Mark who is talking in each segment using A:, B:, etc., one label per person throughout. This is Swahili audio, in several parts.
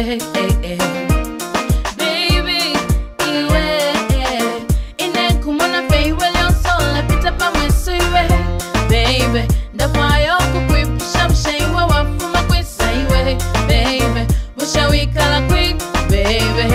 A: Baby, iwe ine kumona fei wele sola pita pa mwesiwe. Baby, ndafayo kukuipisha mshaiwa wafuma kwisa iwe. Baby, mushawikala quick, baby.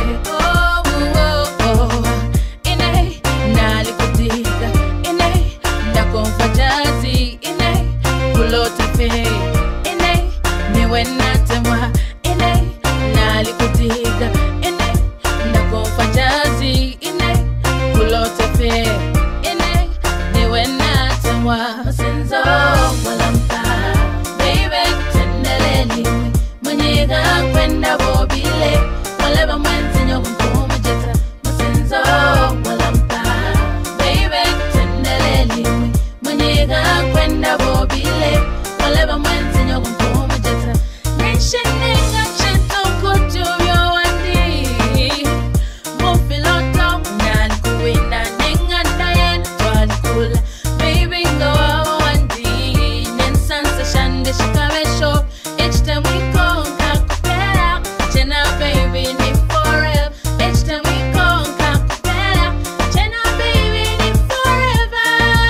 A: Ine nalikutika, ine ndakonfajazi, ine kulota fei, ine niwe natemwa, ine nalikutika, ine ndakonfajazi, ine kulota fei, ine niwe natemwa. Masenzo walampa, baby tendeleni, mwenyiga kwenda bobile, waleba mwenzi nyokumpumu jeta. Masenzo walampa, baby tendeleni, mwenyiga kwenda bobile, waleba mwenzi nyokumpumu jeta. Nisheninga cheto kutubyo wandi, mufiloto nalikuwina ninga dayen twalikula. Baby ngawa wandi, nensansa shande shikabesho. Each time we go, kakupera, chena baby ni forever. Each time we go, kakupera, chena baby ni forever.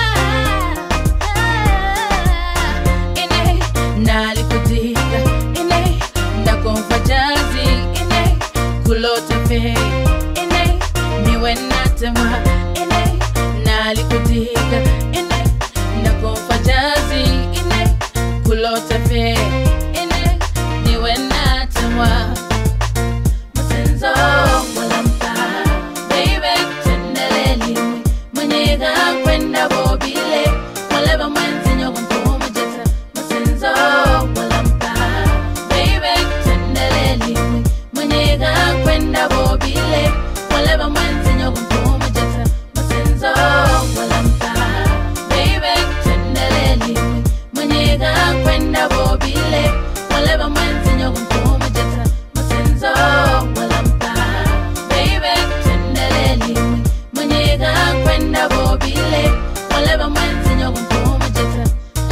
A: Ine nalikutika, ine ndakonfajazi, ine kulota fei, ine niwe natemwa, ine nalikutika, ine ndakonfajazi, ine kulota fei, ine niwe natemwa. Masenzo walampa, baby tendeleni, mwenyiga kwenda bobile, waleba mwenzi nyokumpumu jeta. Masenzo walampa, baby tendeleni, mwenyiga kwenda bobile, waleba mwenzi nyokumpumu jeta. Masenzo walampa, baby tendeleni, mwenyiga kwenda bobile, waleba mwenzi nyokumpumu jeta. Masenzo walampa, baby tendeleni, mwenyiga kwenda bobile, waleba mwenzi nyokumpumu jeta.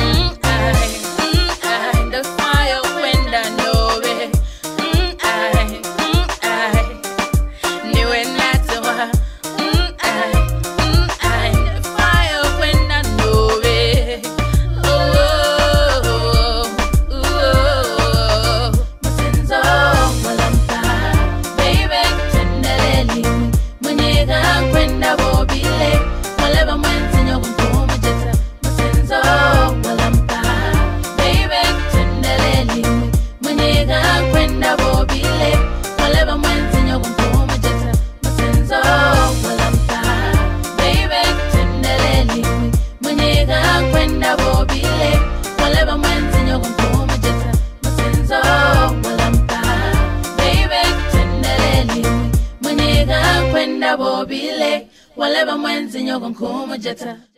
A: The fire kwenda nobe. Niwe natemwa. The fire kwenda nobe. Masenzo walampa, baby tendeleni, mwenyiga kwenda bobile, waleba mwenzi nyokumpumu jeta. Masenzo walampa, baby tendeleni, mwenyiga kwenda bobile, waleba mwenzi nyokumpumu jeta. Masenzo walampa, baby tendeleni, mwenyiga kwenda bobile, waleba mwenzi nyokumpumu jeta. Masenzo walampa, baby tendeleni, mwenyiga kwenda bobile, waleba mwenzi nyokumpumu jeta.